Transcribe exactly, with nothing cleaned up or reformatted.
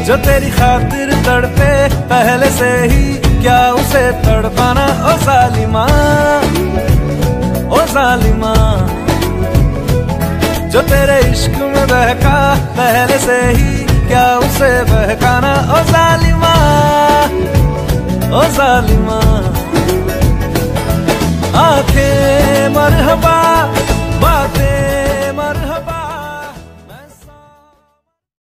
जो तेरी खातिर तड़पे पहले से ही, क्या उसे तड़पाना ओ जालिमा, ओ जालिमा। जो तेरे इश्क में बहका पहले से ही, क्या उसे बहकाना ओ जालिमा, ओ जालिमा। आंखें मरहबा